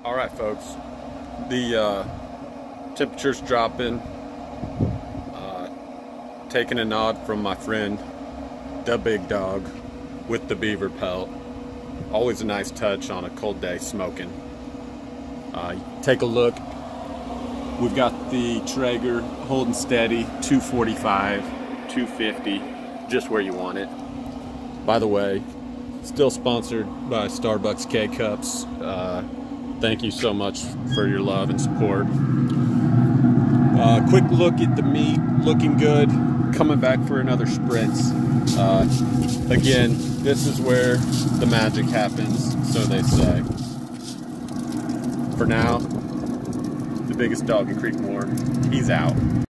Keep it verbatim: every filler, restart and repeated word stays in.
All right, folks, the uh, temperature's dropping. Uh, taking a nod from my friend, the big dog, with the beaver pelt. Always a nice touch on a cold day smoking. Uh, take a look. We've got the Traeger holding steady, two forty-five, two fifty, just where you want it. By the way, still sponsored by Starbucks K-Cups. Uh, thank you so much for your love and support. Uh, quick look at the meat, looking good. Coming back for another spritz. Uh, again, this is where the magic happens, so they say. For now, the biggest dog in Creekmore, he's out.